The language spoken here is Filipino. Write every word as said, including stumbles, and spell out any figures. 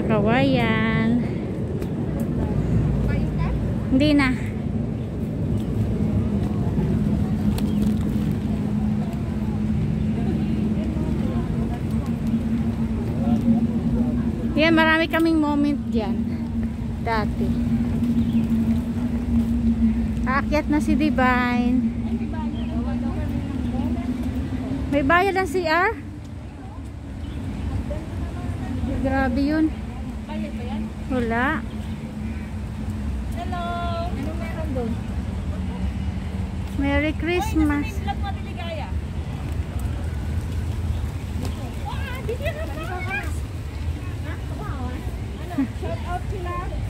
Kawayan. Hindi na. Yan, marami kaming moment dyan dati. Aakyat na si Divine. May bayad ang C R? Grabe yun. Bayad ba yan? Wala. Hello! Ano meron doon? Merry Christmas. Oy, nasa vlog mo, Biligaya. Wow, did you have that? Ha? Wow. Ano? Shout out sila.